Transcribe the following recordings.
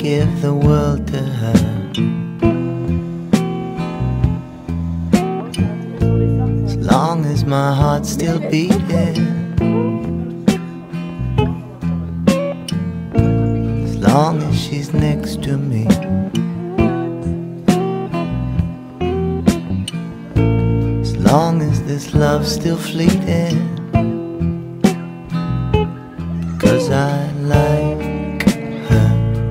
give the world to her. As long as my heart's still beating, as long as she's next to me, as long as this love's still fleeting, 'cause I like her.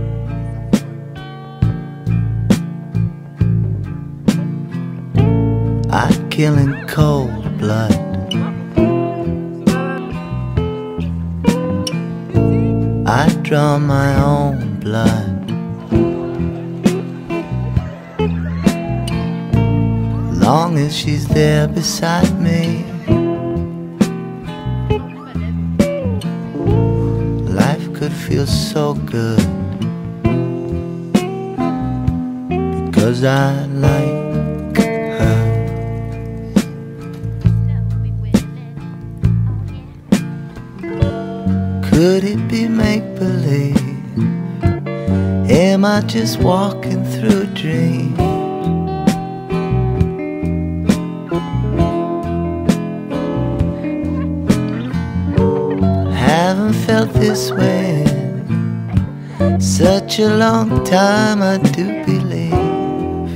I'd kill in cold blood. I'd draw my own blood. Long as she's there beside me, life could feel so good, because I like her. Could it be make-believe? Am I just walking through a dream? Haven't felt this way in such a long time, I do believe.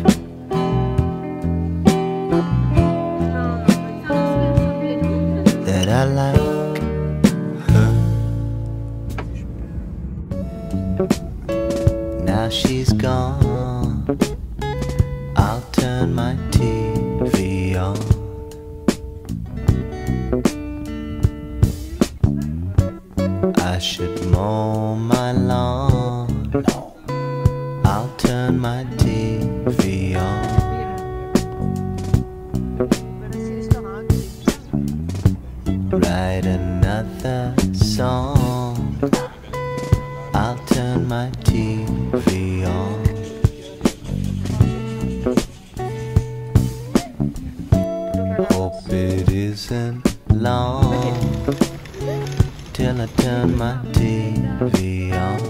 That I like her. Now she's gone, I'll turn my TV on. I should mow my lawn, I'll turn my TV on. Write another song, I'll turn my TV on. Hope it isn't long till I turn my TV on.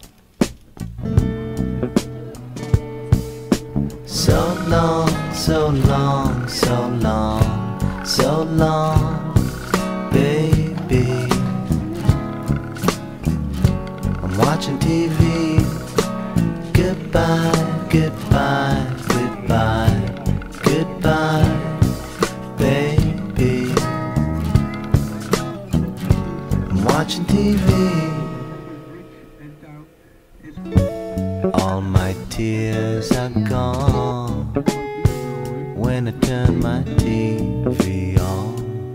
So long, so long, so long, so long, baby. I'm watching TV. Goodbye, goodbye, goodbye, goodbye, baby. I'm watching TV. All my tears are gone when I turn my TV on.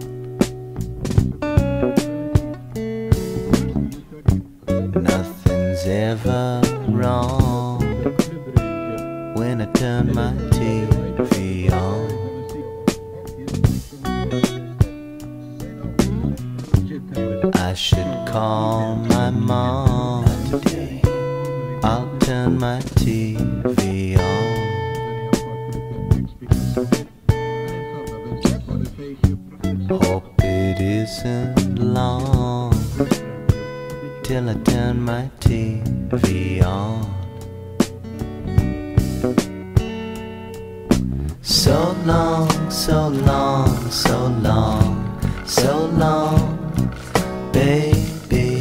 Nothing's ever wrong when I turn my TV on. I should call my mom today, I'll turn my TV on. Hope it isn't long till I turn my TV on. So long, so long, so long, so long, baby.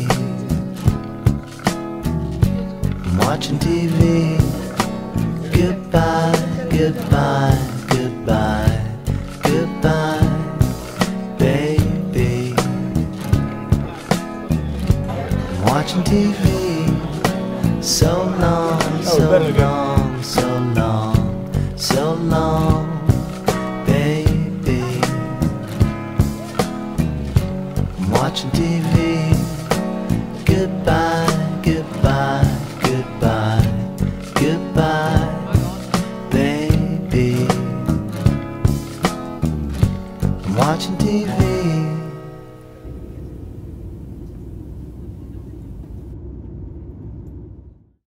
I'm watching TV. Goodbye, goodbye, goodbye, goodbye, baby. I'm watching TV. So long, so long, so long, so long, baby. I'm watching TV. Goodbye, goodbye, goodbye, goodbye, baby. I'm watching TV.